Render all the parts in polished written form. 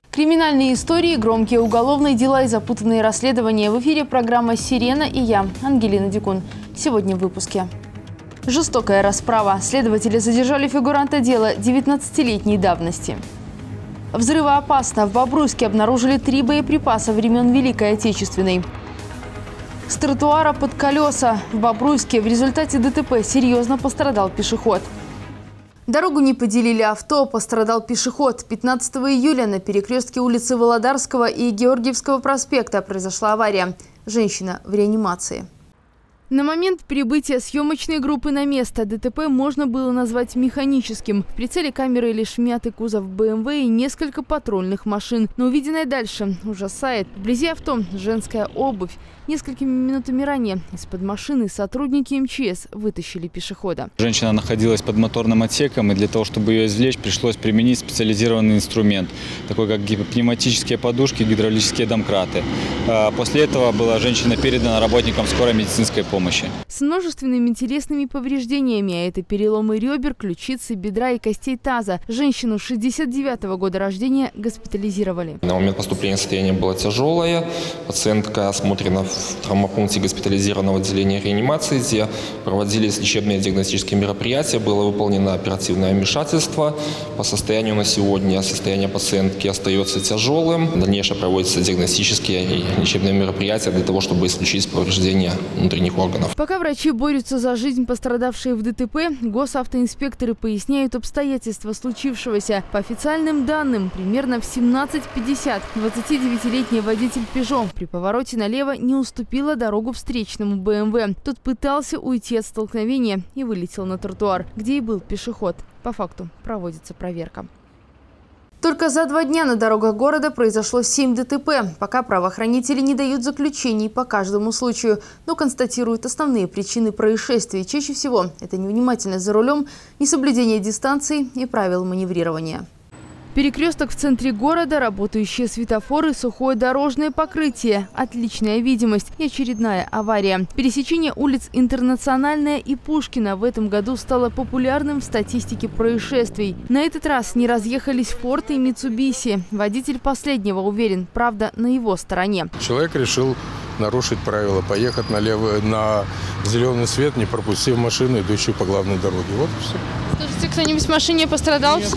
Криминальные истории, громкие уголовные дела и запутанные расследования. В эфире программа «Сирена» и я, Ангелина Дикун. Сегодня в выпуске. Жестокая расправа. Следователи задержали фигуранта дела 19-летней давности. Взрывоопасно. В Бобруйске обнаружили 3 боеприпаса времен Великой Отечественной. С тротуара под колеса. В Бобруйске в результате ДТП серьезно пострадал пешеход. Дорогу не поделили авто, пострадал пешеход. 15 июля на перекрестке улицы Володарского и Георгиевского проспекта произошла авария. Женщина в реанимации. На момент прибытия съемочной группы на место ДТП можно было назвать механическим. В прицеле камеры лишь мятый кузов БМВ и несколько патрульных машин. Но увиденное дальше ужасает. Вблизи авто женская обувь. Несколькими минутами ранее из-под машины сотрудники МЧС вытащили пешехода. Женщина находилась под моторным отсеком, и для того, чтобы ее извлечь, пришлось применить специализированный инструмент, такой как пневматические подушки, гидравлические домкраты. После этого была женщина передана работникам скорой медицинской помощи. С множественными телесными повреждениями, а это переломы ребер, ключицы, бедра и костей таза. Женщину 69-го года рождения госпитализировали. На момент поступления состояние было тяжелое. Пациентка осмотрена в травмопункте госпитализированного отделения реанимации, где проводились лечебные диагностические мероприятия, было выполнено оперативное вмешательство. По состоянию на сегодня состояние пациентки остается тяжелым. Дальнейшее проводятся диагностические и лечебные мероприятия для того, чтобы исключить повреждения внутренних органов. Пока врачи борются за жизнь пострадавшей в ДТП, госавтоинспекторы поясняют обстоятельства случившегося. По официальным данным, примерно в 17:50 29-летний водитель «Пежо» при повороте налево не уступила дорогу встречному БМВ. Тот пытался уйти от столкновения и вылетел на тротуар, где и был пешеход. По факту проводится проверка. Только за 2 дня на дорогах города произошло 7 ДТП. Пока правоохранители не дают заключений по каждому случаю, но констатируют основные причины происшествий. Чаще всего это невнимательность за рулем, несоблюдение дистанции и правил маневрирования. Перекресток в центре города, работающие светофоры, сухое дорожное покрытие, отличная видимость и очередная авария. Пересечение улиц Интернациональная и Пушкина в этом году стало популярным в статистике происшествий. На этот раз не разъехались Форд и Митсубиси. Водитель последнего уверен, правда, на его стороне. Человек решил нарушить правила, поехать налево на зеленый свет, не пропустив машину, идущую по главной дороге. Вот и все. Скажите, кто-нибудь в машине пострадал? Нет,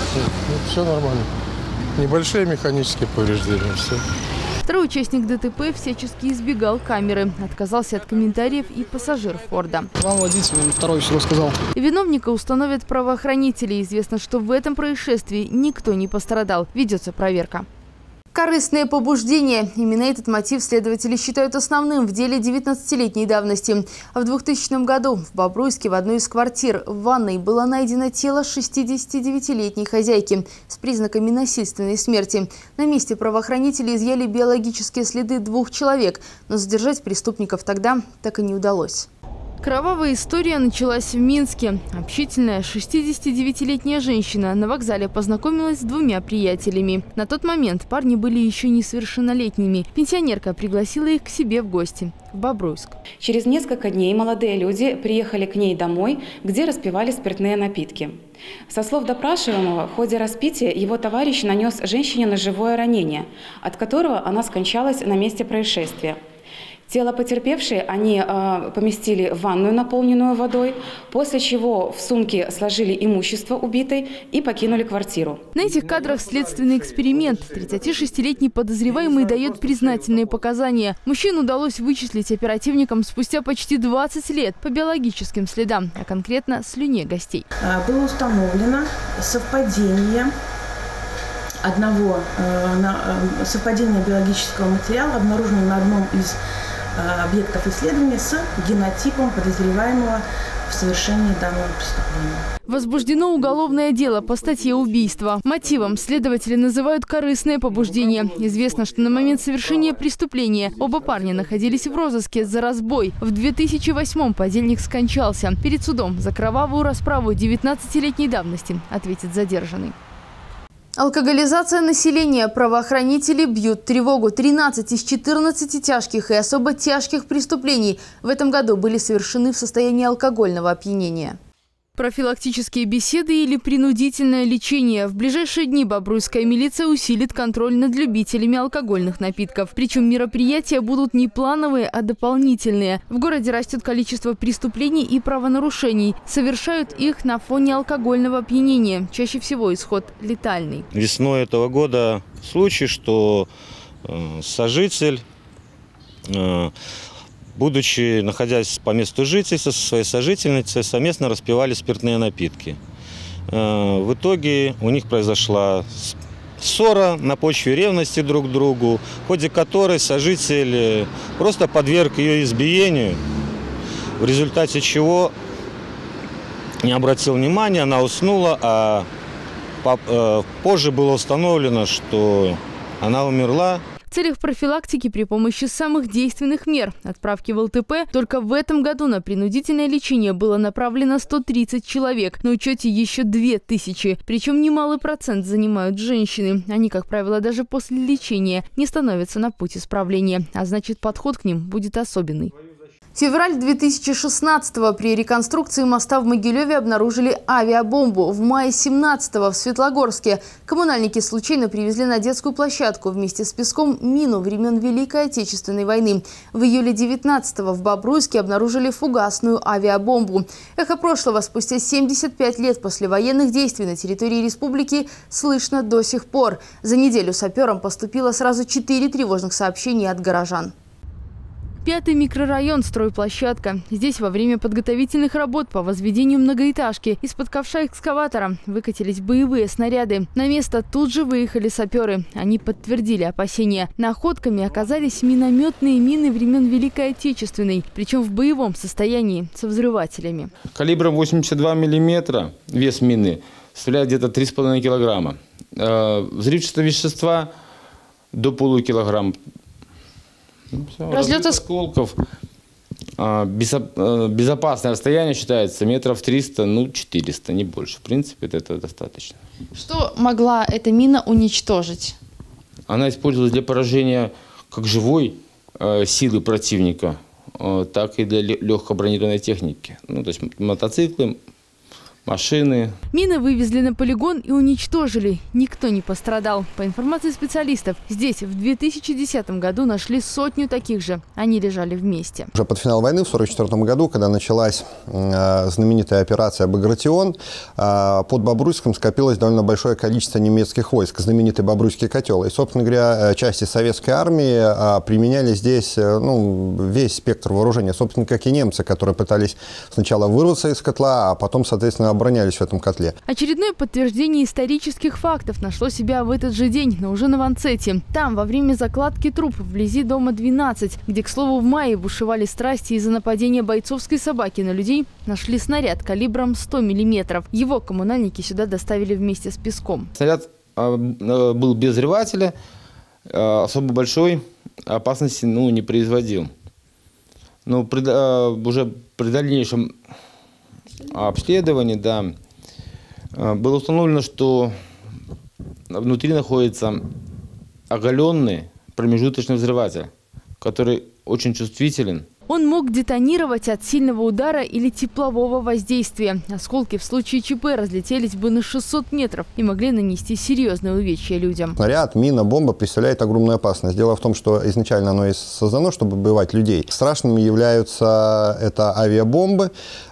все нормально. Небольшие механические повреждения, все. Второй участник ДТП всячески избегал камеры. Отказался от комментариев и пассажир Форда. Вам водитель, второй все рассказал. Виновника установят правоохранители. Известно, что в этом происшествии никто не пострадал. Ведется проверка. Корыстное побуждение. Именно этот мотив следователи считают основным в деле 19-летней давности. В 2000 году в Бобруйске в одной из квартир в ванной было найдено тело 69-летней хозяйки с признаками насильственной смерти. На месте правоохранители изъяли биологические следы 2 человек, но задержать преступников тогда так и не удалось. Кровавая история началась в Минске. Общительная 69-летняя женщина на вокзале познакомилась с 2 приятелями. На тот момент парни были еще несовершеннолетними. Пенсионерка пригласила их к себе в гости в Бобруйск. Через несколько дней молодые люди приехали к ней домой, где распивали спиртные напитки. Со слов допрашиваемого, в ходе распития его товарищ нанес женщине ножевое ранение, от которого она скончалась на месте происшествия. Тело потерпевшей они поместили в ванную, наполненную водой, после чего в сумке сложили имущество убитой и покинули квартиру. На этих кадрах следственный эксперимент. 36-летний подозреваемый дает признательные показания. Мужчину удалось вычислить оперативникам спустя почти 20 лет по биологическим следам, а конкретно слюне гостей. Было установлено совпадение совпадение биологического материала, обнаруженного на одном из объектов исследования с генотипом подозреваемого в совершении данного преступления. Возбуждено уголовное дело по статье убийства. Мотивом следователи называют корыстное побуждение. Известно, что на момент совершения преступления оба парня находились в розыске за разбой. В 2008-м подельник скончался. Перед судом за кровавую расправу 19-летней давности ответит задержанный. Алкоголизация населения. Правоохранители бьют тревогу. 13 из 14 тяжких и особо тяжких преступлений в этом году были совершены в состоянии алкогольного опьянения. Профилактические беседы или принудительное лечение. В ближайшие дни бобруйская милиция усилит контроль над любителями алкогольных напитков. Причем мероприятия будут не плановые, а дополнительные. В городе растет количество преступлений и правонарушений. Совершают их на фоне алкогольного опьянения. Чаще всего исход летальный. Весной этого года случай, что сожитель, будучи, находясь по месту жительства со своей сожительницей, совместно распивали спиртные напитки. В итоге у них произошла ссора на почве ревности друг к другу, в ходе которой сожитель просто подверг ее избиению, в результате чего не обратил внимания, она уснула, а позже было установлено, что она умерла. В целях профилактики при помощи самых действенных мер отправки в ЛТП только в этом году на принудительное лечение было направлено 130 человек. На учете еще 2000. Причем немалый процент занимают женщины. Они, как правило, даже после лечения не становятся на путь исправления. А значит, подход к ним будет особенный. Февраль 2016-го при реконструкции моста в Могилеве обнаружили авиабомбу. В мае 17-го в Светлогорске коммунальники случайно привезли на детскую площадку вместе с песком мину времен Великой Отечественной войны. В июле 19-го в Бобруйске обнаружили фугасную авиабомбу. Эхо прошлого спустя 75 лет после военных действий на территории республики слышно до сих пор. За неделю саперам поступило сразу 4 тревожных сообщения от горожан. 5-й микрорайон, стройплощадка. Здесь во время подготовительных работ по возведению многоэтажки из-под ковша экскаватора выкатились боевые снаряды. На место тут же выехали саперы. Они подтвердили опасения. Находками оказались минометные мины времен Великой Отечественной, причем в боевом состоянии, со взрывателями. Калибром 82 мм вес мины составляет где-то 3,5 килограмма. Взрывчатого вещества до полукилограмма. Разлет осколков. Безопасное расстояние считается метров 300, 400, не больше. В принципе, это достаточно. Что могла эта мина уничтожить? Она использовалась для поражения как живой силы противника, так и для легкой бронированной техники. То есть мотоциклы, машины. Мины вывезли на полигон и уничтожили. Никто не пострадал. По информации специалистов, здесь в 2010 году нашли 100 таких же. Они лежали вместе. Уже под финал войны в 1944 году, когда началась знаменитая операция «Багратион», под Бобруйском скопилось довольно большое количество немецких войск, знаменитый Бобруйский котел. И, собственно говоря, части советской армии применяли здесь весь спектр вооружения. Собственно, как и немцы, которые пытались сначала вырваться из котла, а потом, соответственно, оборонялись в этом котле. Очередное подтверждение исторических фактов нашло себя в этот же день, но уже на Ванцете. Там, во время закладки труб вблизи дома 12, где, к слову, в мае бушевали страсти из-за нападения бойцовской собаки на людей, нашли снаряд калибром 100 мм. Его коммунальники сюда доставили вместе с песком. Снаряд был без взрывателя, особо большой опасности не производил. Но уже при дальнейшем обследовании, было установлено, что внутри находится оголенный промежуточный взрыватель, который очень чувствителен. Он мог детонировать от сильного удара или теплового воздействия. Осколки в случае ЧП разлетелись бы на 600 метров и могли нанести серьезные увечья людям. Снаряд, мина, бомба представляет огромную опасность. Дело в том, что изначально оно и создано, чтобы убивать людей. Страшными являются это авиабомбы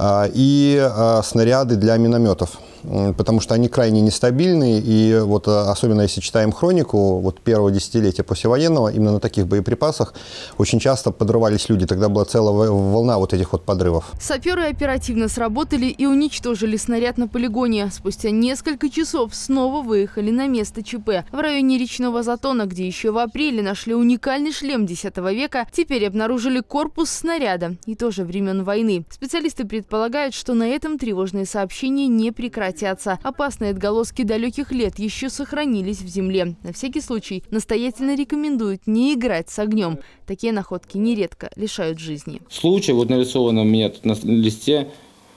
и снаряды для минометов, потому что они крайне нестабильны. И особенно если читаем хронику первого десятилетия послевоенного, именно на таких боеприпасах очень часто подрывались люди. Тогда была целая волна этих подрывов. Саперы оперативно сработали и уничтожили снаряд на полигоне. Спустя несколько часов снова выехали на место ЧП. В районе речного затона, где еще в апреле нашли уникальный шлем X века, теперь обнаружили корпус снаряда, и тоже времен войны. Специалисты предполагают, что на этом тревожные сообщения не прекратятся. Опасные отголоски далеких лет еще сохранились в земле. На всякий случай настоятельно рекомендуют не играть с огнем. Такие находки нередко лишают жизни. Случай, нарисован у меня тут на листе,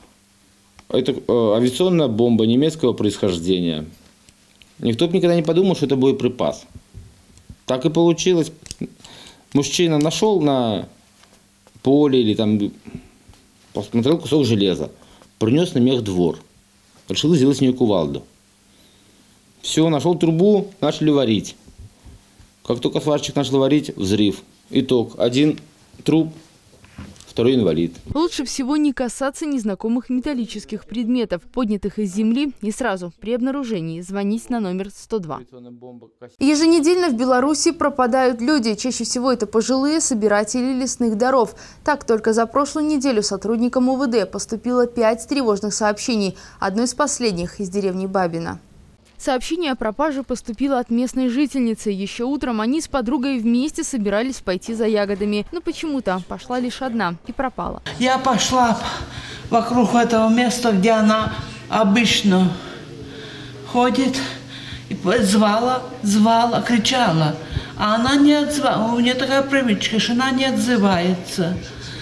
это авиационная бомба немецкого происхождения. Никто бы никогда не подумал, что это боеприпас. Так и получилось. Мужчина нашел на поле или посмотрел кусок железа, принес на мех двор. Решил сделать с нее кувалду. Все, нашел трубу, начали варить. Как только сварщик начал варить, взрыв. Итог. Один труп, второй инвалид. Лучше всего не касаться незнакомых металлических предметов, поднятых из земли, и сразу при обнаружении звонить на номер 102. Еженедельно в Беларуси пропадают люди. Чаще всего это пожилые собиратели лесных даров. Так, только за прошлую неделю сотрудникам УВД поступило 5 тревожных сообщений. Одно из последних из деревни Бабино. Сообщение о пропаже поступило от местной жительницы. Еще утром они с подругой вместе собирались пойти за ягодами. Но почему-то пошла лишь одна и пропала. Я пошла вокруг этого места, где она обычно ходит. И звала, кричала. А она не отзывалась. У нее такая привычка, что она не отзывается.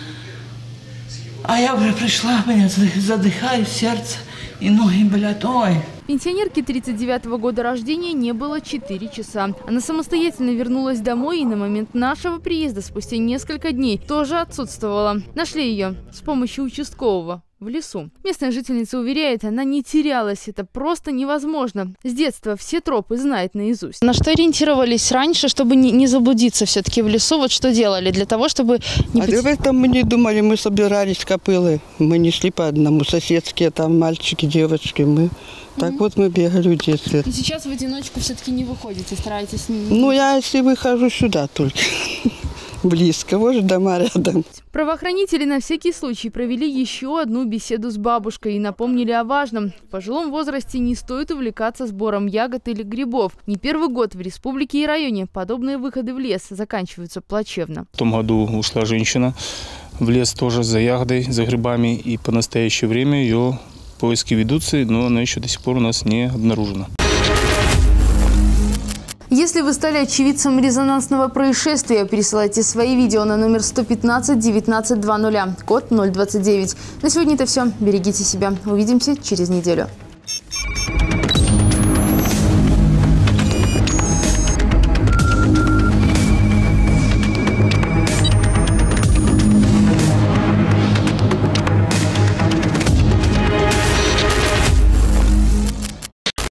А я уже пришла, меня задыхает сердце и ноги болят. Ой. Пенсионерке 39-го года рождения не было 4 часа. Она самостоятельно вернулась домой и на момент нашего приезда спустя несколько дней тоже отсутствовала. Нашли ее с помощью участкового в лесу. Местная жительница уверяет, она не терялась. Это просто невозможно. С детства все тропы знает наизусть. На что ориентировались раньше, чтобы не заблудиться все-таки в лесу? Вот что делали для того, чтобы не... Об этом мы не думали, мы собирались копылы. Мы не шли по одному. Соседские там мальчики, девочки, мы... Так вот мы бегали в детстве. И сейчас в одиночку все-таки не выходите, стараетесь... Ну, я если выхожу сюда только. Близко, вот дома рядом. Правоохранители на всякий случай провели еще одну беседу с бабушкой и напомнили о важном. В пожилом возрасте не стоит увлекаться сбором ягод или грибов. Не первый год в республике и районе подобные выходы в лес заканчиваются плачевно. В том году ушла женщина в лес тоже за ягодой, за грибами. И по настоящее время ее поиски ведутся, но она еще до сих пор у нас не обнаружена. Если вы стали очевидцем резонансного происшествия, пересылайте свои видео на номер 115 1900, код 029. На сегодня это все. Берегите себя. Увидимся через неделю.